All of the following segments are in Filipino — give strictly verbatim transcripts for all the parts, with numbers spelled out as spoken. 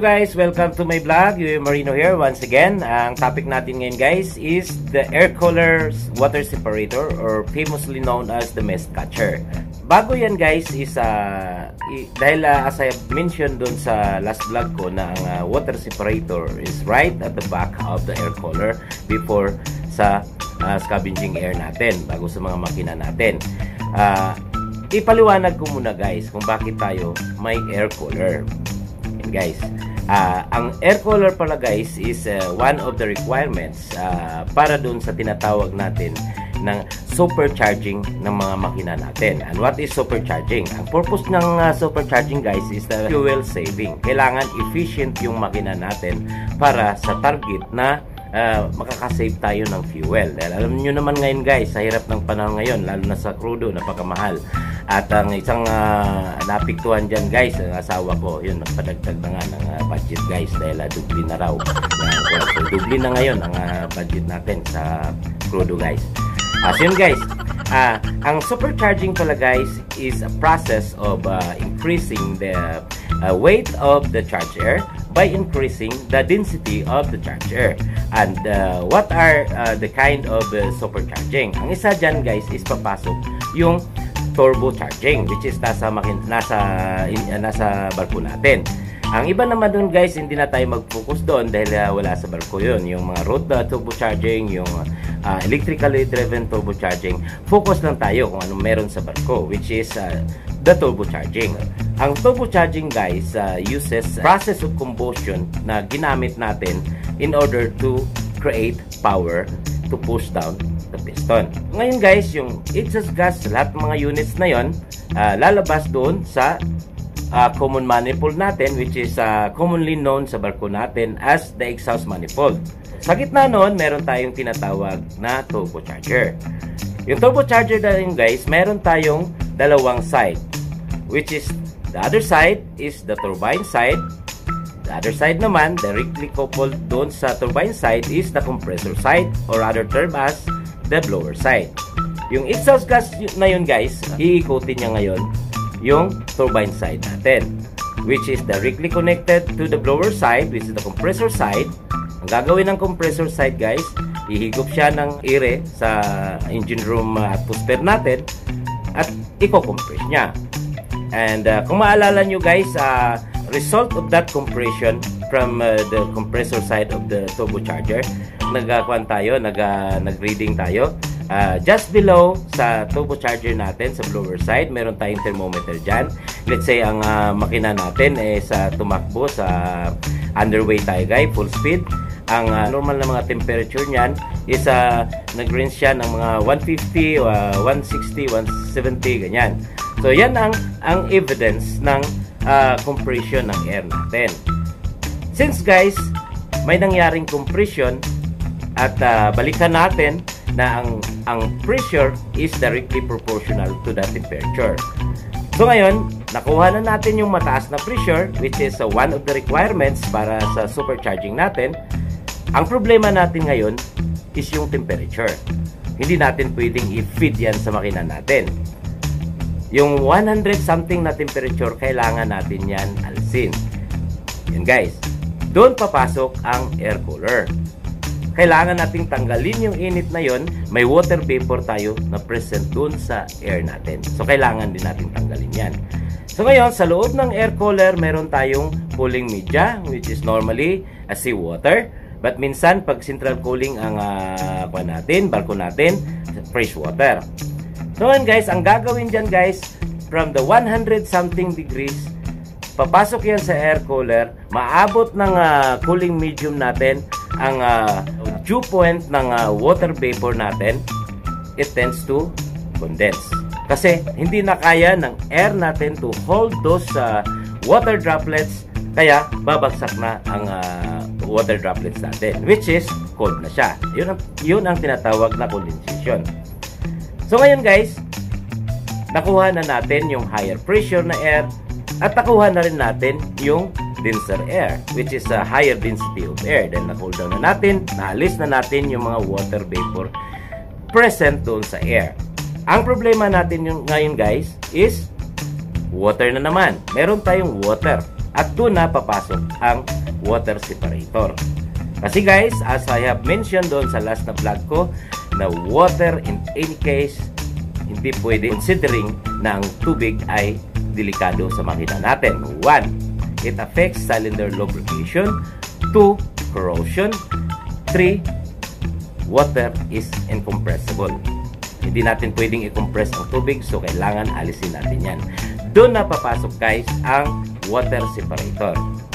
guys, welcome to my vlog. Yui Marino here once again. Ang topic natin ngayon guys is the air cooler water separator or famously known as the mist catcher. Bago yan guys is uh, dahil uh, as I mentioned dun sa last vlog ko na ang uh, water separator is right at the back of the air cooler before sa uh, scavenging air natin, bago sa mga makina natin. Uh, ipaliwanag ko muna guys kung bakit tayo may air cooler. Guys, uh, ang air cooler pala guys is uh, one of the requirements uh, para dun sa tinatawag natin ng supercharging ng mga makina natin. And what is supercharging? Ang purpose ng uh, supercharging guys is the fuel saving. Kailangan efficient yung makina natin para sa target na uh, makakasave tayo ng fuel. Dahil alam niyo naman ngayon guys, sa hirap ng panahon ngayon, lalo na sa crudo, napakamahal. At ang isang uh, napiktuhan dyan guys, ang asawa ko, yun, nagpadagdag na nga ng uh, budget guys dahil uh, dubli na raw. Uh, so, dubli na ngayon ang uh, budget natin sa crudo guys. Uh, so yun guys, uh, ang supercharging pala guys is a process of uh, increasing the uh, weight of the charger by increasing the density of the charger. And uh, what are uh, the kind of uh, supercharging? Ang isa dyan guys is papasok yung turbocharging, which is nasa makin nasa in, uh, nasa barko natin. Ang iba naman doon guys, hindi na tayo mag-focus doon dahil uh, wala sa barko yun. Yung mga road uh, turbocharging, yung uh, electrically driven turbocharging, focus lang tayo kung anong meron sa barko, which is uh, the turbocharging. Ang turbocharging guys uh, uses process of combustion na ginamit natin in order to create power to push down the piston. Ngayon guys, yung exhaust gas, lahat ng mga units na yon uh, lalabas doon sa uh, common manifold natin, which is uh, commonly known sa barko natin as the exhaust manifold. Sa gitna noon, meron tayong tinatawag na turbocharger. Yung turbocharger na yun guys, meron tayong dalawang side, which is the other side is the turbine side. The other side naman, directly coupled doon sa turbine side is the compressor side, or other term as the blower side. Yung exhaust gas na yun guys, iikutin niya ngayon yung turbine side natin, which is directly connected to the blower side, which is the compressor side. Ang gagawin ng compressor side guys, ihigop siya ng air sa engine room atmosphere natin at i-compress niya. And uh, kung maalala nyo guys, uh, result of that compression from uh, the compressor side of the turbocharger, nagkakuan tayo, nag, uh, nag-reading tayo. Uh, just below sa turbocharger natin, sa blower side, meron tayong thermometer dyan. Let's say, ang uh, makina natin eh, sa tumakbo, sa underway tayo guys, full speed. Ang uh, normal na mga temperature niyan is uh, nag-range siya ng mga one fifty, uh, one sixty, one seventy, ganyan. So, yan ang, ang evidence ng uh, compression ng air natin. Since guys, may nangyaring compression at uh, balikan natin na ang, ang pressure is directly proportional to the temperature. So ngayon, nakuha na natin yung mataas na pressure, which is uh, one of the requirements para sa supercharging natin. Ang problema natin ngayon is yung temperature. Hindi natin pwedeng i-feed yan sa makina natin. Yung one hundred something na temperature, kailangan natin yan alisin. Yan guys. Doon papasok ang air cooler. Kailangan nating tanggalin yung init na yon. May water vapor tayo na present doon sa air natin. So, kailangan din nating tanggalin yan. So, ngayon, sa loob ng air cooler, meron tayong cooling media, which is normally a seawater. But minsan, pag central cooling ang uh, kuha natin, barko natin, fresh water. So ngayon guys, ang gagawin dyan guys, from the one hundred something degrees, papasok yan sa air cooler, maabot ng uh, cooling medium natin, ang uh, dew point ng uh, water vapor natin, it tends to condense. Kasi hindi na kaya ng air natin to hold those uh, water droplets, kaya babagsak na ang uh, water droplets natin, which is cold na siya. Yun ang, yun ang tinatawag na condensation. So ngayon guys, nakuha na natin yung higher pressure na air at nakuha na rin natin yung denser air, which is a higher density of air. Then na-cool down na natin, naalis na natin yung mga water vapor present doon sa air. Ang problema natin yung ngayon guys is water na naman. Meron tayong water. at doon na papasok ang water separator. Kasi guys, as I have mentioned doon sa last na vlog ko, na water in any case hindi pwede, considering na ang tubig ay delikado sa makina natin. One, it affects cylinder lubrication. Two, corrosion. Three, water is incompressible. Hindi natin pwedeng i-compress ang tubig, so kailangan alisin natin yan. Doon na papasok guys ang water separator.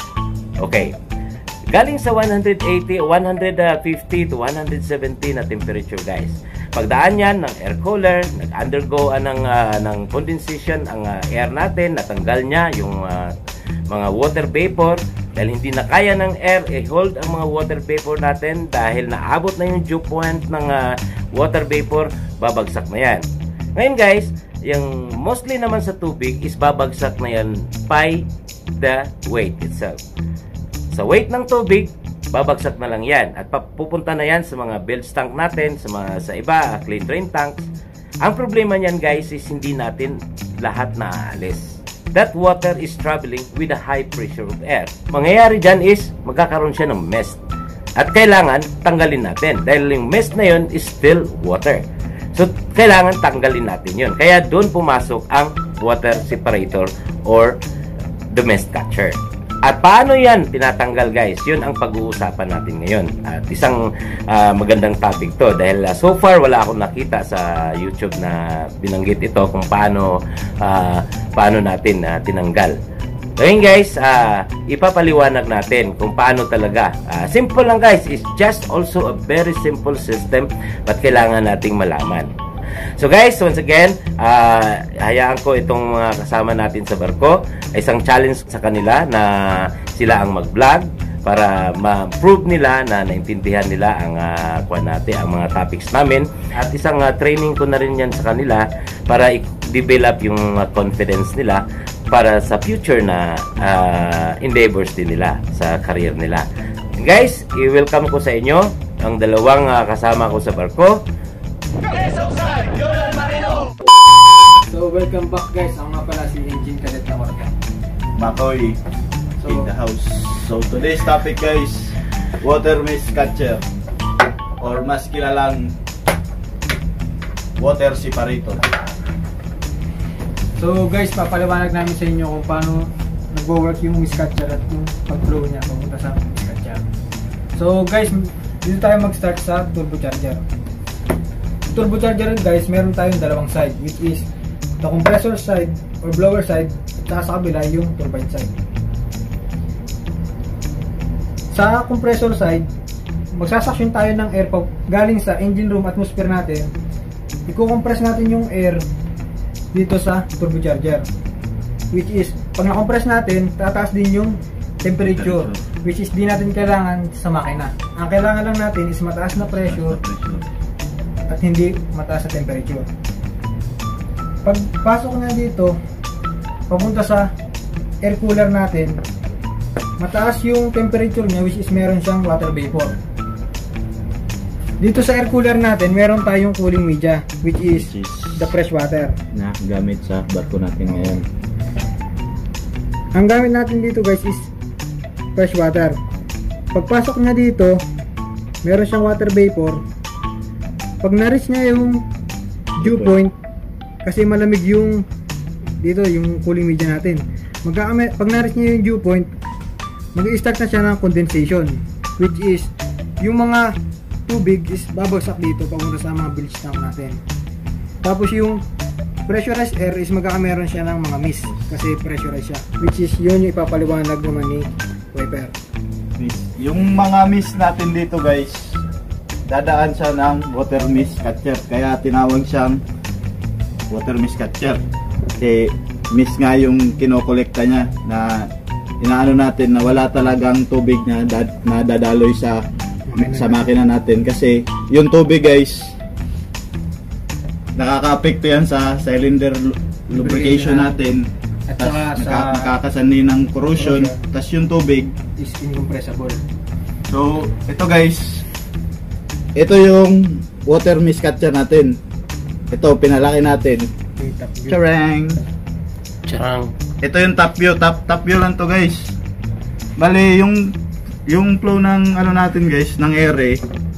Okay. Galing sa one eighty, one fifty to one seventy na temperature guys. Pagdaan yan ng air cooler, nag-undergo uh, ng, uh, ng condensation ang uh, air natin, natanggal niya yung uh, mga water vapor. Dahil hindi na kaya ng air i-hold ang mga water vapor natin, dahil naabot na yung dew point ng uh, water vapor, babagsak na yan. Ngayon guys, yung mostly naman sa tubig is babagsak na yan by the weight itself. Sa weight ng tubig, babagsak na lang yan at pupunta na yan sa mga bilge tank natin, sa mga sa iba, clean drain tanks. Ang problema niyan guys is hindi natin lahat naaalis. That water is traveling with a high pressure of air. Mangyayari dyan is magkakaroon siya ng mist. At kailangan tanggalin natin dahil yung mist na yun is still water. So kailangan tanggalin natin yun. Kaya doon pumasok ang water separator or the mist catcher. At paano yan tinatanggal guys? Yun ang pag-uusapan natin ngayon. At isang uh, magandang topic to dahil uh, so far wala akong nakita sa YouTube na binanggit ito kung paano uh, paano natin uh, tinanggal. Ngayon guys, uh, ipapaliwanag natin kung paano talaga. Uh, simple lang guys, it's just also a very simple system but kailangan nating malaman. So guys, once again, uh, hayaan ko itong mga kasama natin sa barko. Isang challenge sa kanila na sila ang mag-vlog para ma-prove nila na naintindihan nila ang uh, kuwan natin, ang mga topics namin. At isang uh, training ko na rin yan sa kanila para i-develop yung uh, confidence nila para sa future na uh, endeavors din nila sa career nila. Guys, i-welcome ko sa inyo ang dalawang uh, kasama ko sa barko. So welcome back guys, ako nga pala si Engine Cadet na Morgan Makoy so, in the house. So today's topic guys, water mist catcher or mas kilalang water separator. So guys, papaliwanag namin sa inyo kung paano nagwo-work yung mist catcher at yung pag-flow niya papunta sa mist catcher. So guys, dito tayo mag-start sa turbocharger. Turbocharger guys, meron tayong dalawang side, which is the compressor side or blower side at saka sa kabila yung turbine side. Sa compressor side, magsasaksyon tayo ng air pump galing sa engine room atmosphere natin. Iko-compress natin yung air dito sa turbocharger, which is pag na-compress natin, tataas din yung temperature, which is di natin kailangan sa makina. Ang kailangan lang natin is mataas na pressure at hindi mataas na temperature. Pagpasok na dito, papunta sa air cooler natin, mataas yung temperature niya, which is meron siyang water vapor. Dito sa air cooler natin, meron tayong cooling media, which is, which is the fresh water na gamit sa barko natin ngayon. Ang gamit natin dito guys is fresh water. Pagpasok niya dito, meron siyang water vapor. Pag na-reach niya yung dew point, kasi malamig yung dito yung cooling media natin, magkakame, pag na-reach niya yung dew point, mag-i-start na siya ng condensation, which is yung mga tubig is babagsak dito papunta sa mga bilge tank natin. Tapos yung pressurized air is magkakameron siya ng mga mist kasi pressurized siya, which is yun yung ipapaliwanag naman ni Wiper. Yung mga mist natin dito guys, dadaan siya ng water mist catcher, kaya tinawag siyang water mist catcher kasi mist nga yung kinokolekta niya na inaano natin na wala talagang tubig na, dad, na dadaloy sa sa makina natin, kasi yung tubig guys nakaka-apekto yan sa cylinder lubrication natin at saka sa nakakasanay ng corrosion, tas yung tubig is incompressible. So ito guys, ito yung water mist catcher natin. Ito, pinalaki natin. Charang! Charang! ito yung top view, top top view lang to guys. Bali yung yung flow ng ano natin guys, ng ere.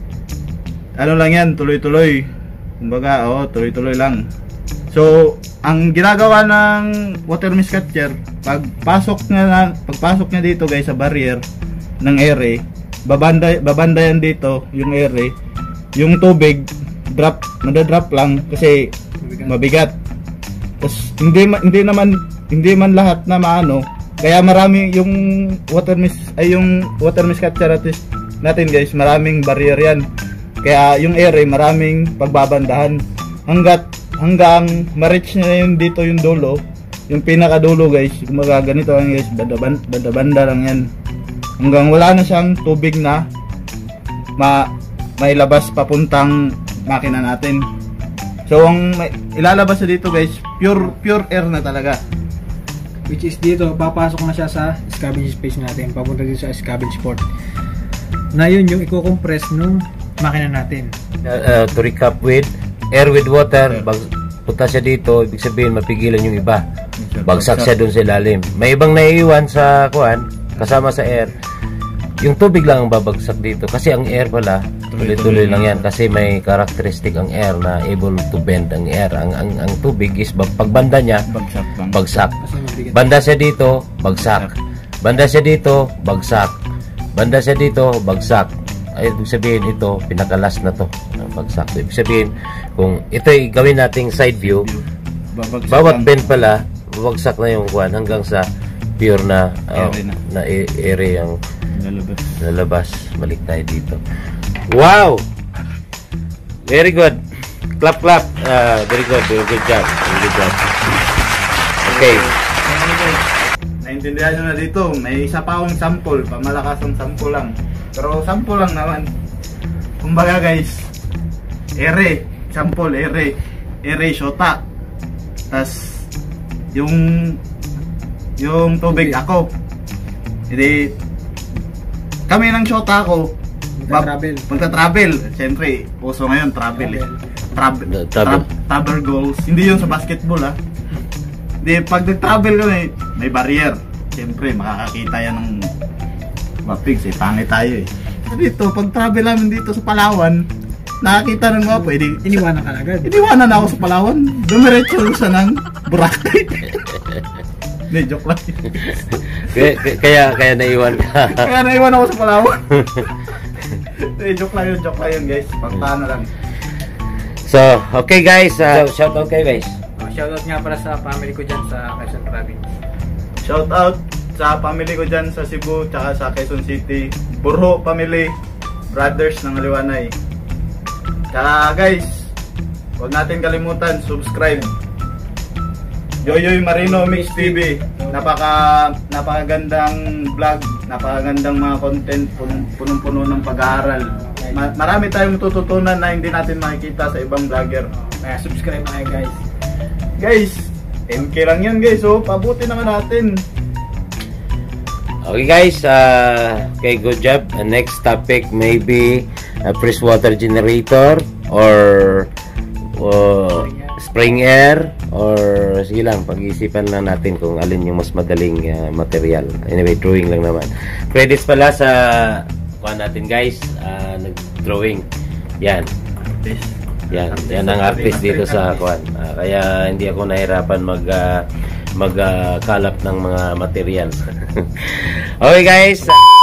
Ano lang yan, tuloy-tuloy. Kumbaga, oh, tuloy-tuloy lang. So, ang ginagawa ng water mist catcher, pagpasok niya na, pagpasok niya dito guys sa barrier ng ere, babanda babanda yan dito yung ere. Yung tubig drop, madadrop lang kasi mabigat. Tapos hindi hindi naman hindi man lahat na maano, kaya marami yung water mist ay yung water mist catcher natin guys, maraming barrier yan. Kaya yung ere maraming pagbabandahan hanggat hanggang ma-reach na yun dito yung dulo, yung pinaka dulo guys, kumaga ganito lang guys, banda-banda, banda-banda lang yan. Hanggang wala na siyang tubig na ma mailabas papuntang makina natin. So ang may, ilalabas na dito guys, pure pure air na talaga. Which is dito, papasok na siya sa scavenge space natin, papunta dito sa scavenge port. Na yun yung i-compress nung makina natin. Uh, uh, to recap with air with water, bag, punta siya dito, ibig sabihin mapigilan yung iba. Bagsak siya dun sa ilalim. May ibang naiiwan sa kuan, kasama sa air. Yung tubig lang ang babagsak dito kasi ang air pala tuloy-tuloy lang yan kasi may characteristic ang air na able to bend ang air. Ang ang, ang tubig is pagbanda niya Bagsak lang. bagsak. Banda siya dito, bagsak. Banda siya dito, bagsak. Banda siya dito, bagsak. Ay, ibig sabihin ito, pinakalas na to, bagsak. Ibig sabihin, kung ito ay gawin nating side view, Babagsak bawat lang. bend pala, babagsak na yung kuan hanggang sa pure na uh, Ere na. na e- area yung Lalabas. lalabas. Balik tayo dito. Wow! Very good. Clap, clap. Uh, very good. Very good job. Very good job. Okay. Naintindihan nyo na dito, may isa pa akong sample, pamalakas ang sample lang. Pero sample lang naman. Kumbaga guys, ere, sample, ere, ere, shota. Tas yung yung tubig ako. Hindi kami ng shota ko. Magta-travel. Magta-travel. Siyempre, uso ngayon travel eh. Travel, Travel. travel. travel goals. Hindi yun sa basketball ah. Di pag nag-travel kami, may barrier. Siyempre, makakakita yan ng mapigs eh. Pangit tayo eh. Dito, pag travel namin dito sa Palawan, nakakita ng mga pwede. Iniwanan ka na agad. Iniwanan ako sa Palawan. Dumiretso sa ng Boracay. Hindi, joke lang. Kaya, kaya, kaya naiwan ka. Kaya naiwan ako sa Palawan. Hindi, joke lang yun, joke lang yun guys. Pagpano lang. So, okay guys. Uh, so, shout out kayo guys. Uh, shoutout nga para sa family ko dyan sa Quezon Province. Shout out sa family ko dyan sa Cebu tsaka sa Quezon City. Burho family, brothers ng Aliwanay. Tsaka guys, huwag natin kalimutan, subscribe. Yoyoy Marino Mix T V. Napaka napakagandang vlog, napakagandang mga content, punong-puno ng pag-aaral. Ma marami tayong tututunan na hindi natin makikita sa ibang vlogger. Kaya subscribe na kayo guys. Guys, ten K lang yan guys, oh, pabuti naman natin. Okay guys, uh, okay, good job. Uh, next topic maybe a freshwater generator or uh, spring air or sige lang, pag-iisipan lang natin kung alin yung mas madaling uh, material. Anyway, drawing lang naman. Credits pala sa kuha natin guys, uh, nag-drawing. Yan. Yan, yan ang artist dito sa kuan. Uh, kaya hindi ako nahirapan mag uh, mag uh, kalap ng mga materials. Okay guys.